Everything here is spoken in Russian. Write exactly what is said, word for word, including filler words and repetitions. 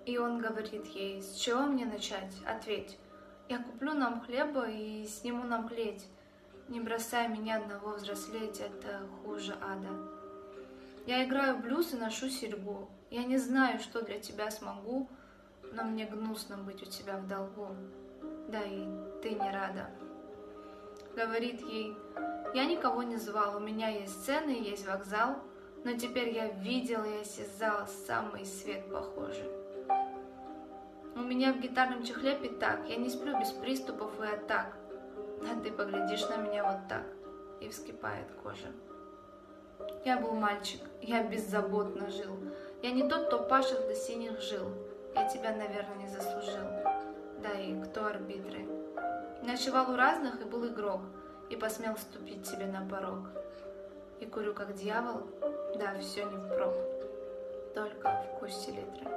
И он говорит ей: с чего мне начать? Ответь. Я куплю нам хлеба и сниму нам плеть. Не бросай меня одного взрослеть, это хуже ада. Я играю в блюз и ношу серьгу. Я не знаю, что для тебя смогу, но мне гнусно быть у тебя в долгу. Да и ты не рада. Говорит ей: я никого не звал, у меня есть сцены, есть вокзал, но теперь я видел и осязал самый свет похожий. У меня в гитарном чехле пятак, я не сплю без приступов и атак, а ты поглядишь на меня вот так, и вскипает кожа. Я был мальчик, я беззаботно жил, я не тот, кто пашет до синих жил, я тебя, наверное, не заслужил. Да и кто арбитры? Ночевал у разных и был игрок, и посмел ступить тебе на порог. И курю как дьявол, да, все не впрок, только вкус селитры.